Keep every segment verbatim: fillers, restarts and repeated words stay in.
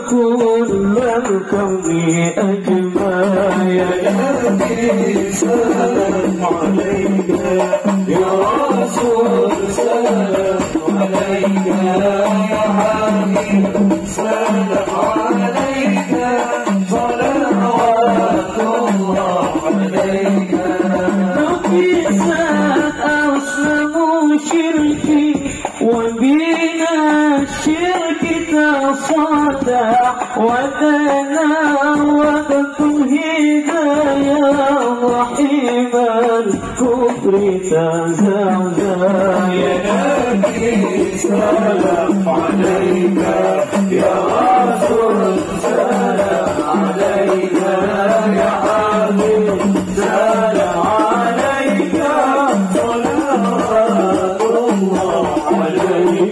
كل الكون أجمع. يا نبي سلام عليك يا رسول سلام عليك يا حبيب سلام عليك صلوات الله عليك. نقيسات أصل شركي وبنا الشرك تصدع ودنا وتوحيد يا رحيم الكفر تزعزع. يا نبي سلام عليك يا رسول سلام عليك يا حبيب سلام عليك صلوات الله عليك.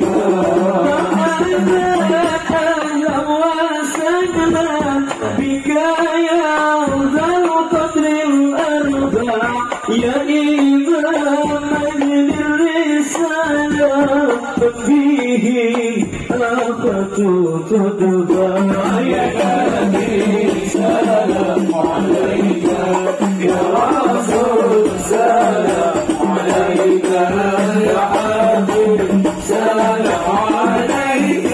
أهلا وسهلا بك يا ذا القدر الأربع يا إماما للرسالة فيه آفة تتبع. يا نبي سلام عليك يا رسول سلام عليك يا حبيب سلام عليك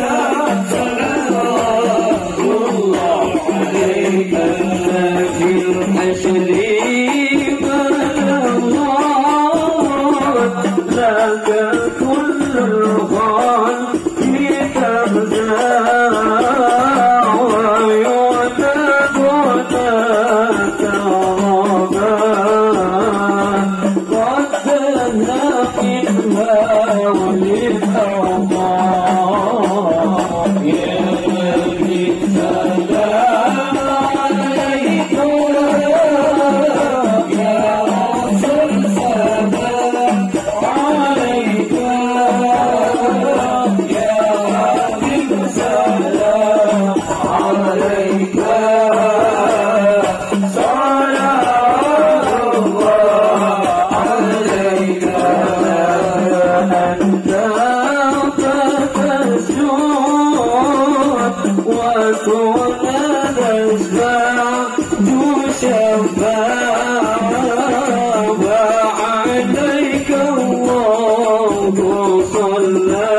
صلوات الله عليك. في الحشر لك كل الخلق تهزأ ويعتب وتتربى قد تهلكنا وللأوضاع. يا نبي سلام عليك يا رسول سلام عليك يا حبيب سلام عليك صلوات الله عليك. أنت تتسجد وكنت تشفع شفاعة وعليك الله صلى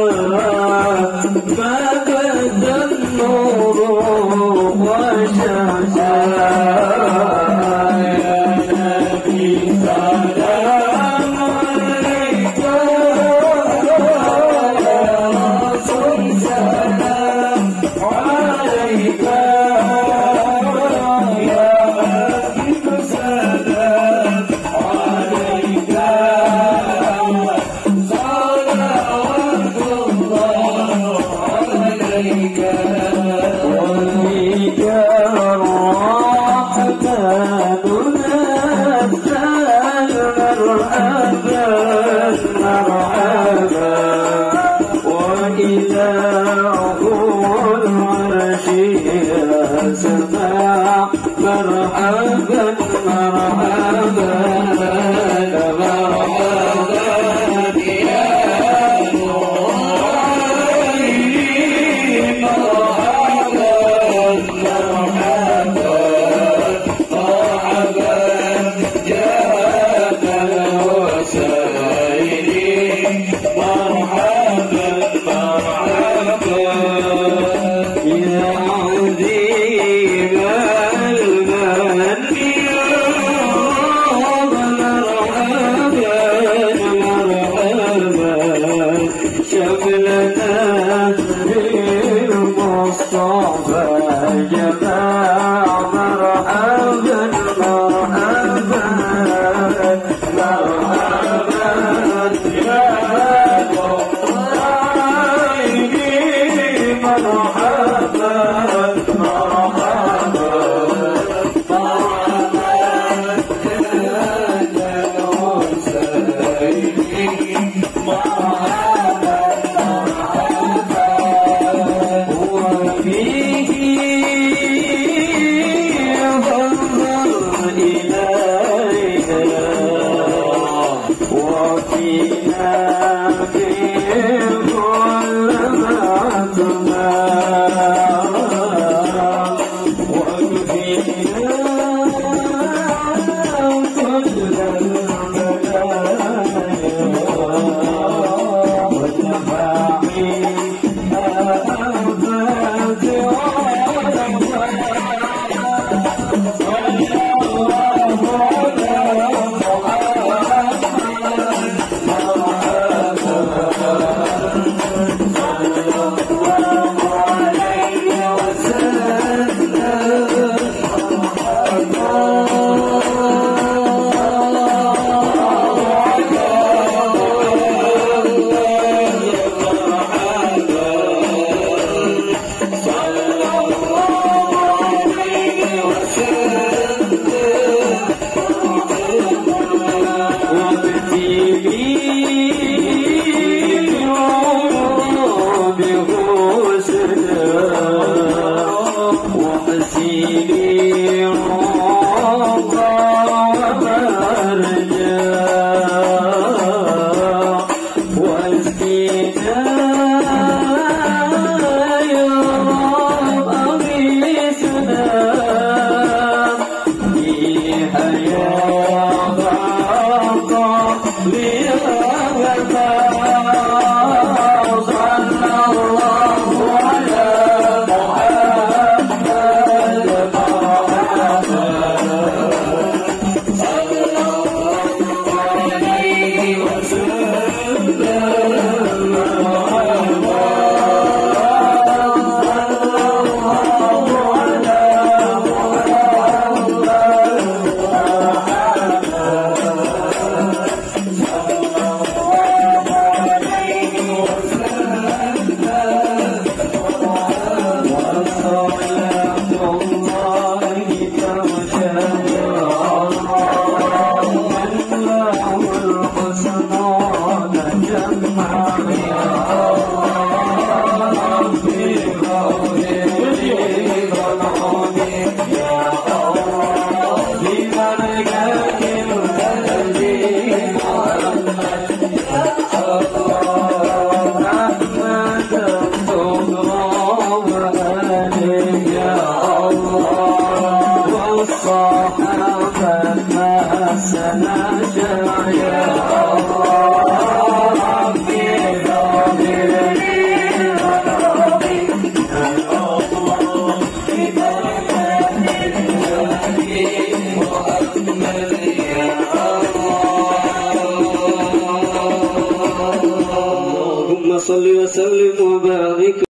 فبدا النور وشاشا. يا نبي سلام عليك يا رسول سلام عليك يا حبيب سلام عليك صلوات الله عليك. وفيك الرحمن نزل مرحبا مرحبا وإله العرش يسمع مرحبا مرحبا مرحبا يا نورين مرحبا مرحبا مرحبا جاءنا الوسائل مرحبا مرحبا يا عظيم المن يا مرحبا مرحبا شملنا بالمصطفى جماع مرحبا مرحبا مرحبا يا نورين مرحبا مرحبا مرحبا يا الحسين مرحبا مرحبا وفيه فانظر إلينا وفينا في كل ما تمام اللهم صل وسلم وبارك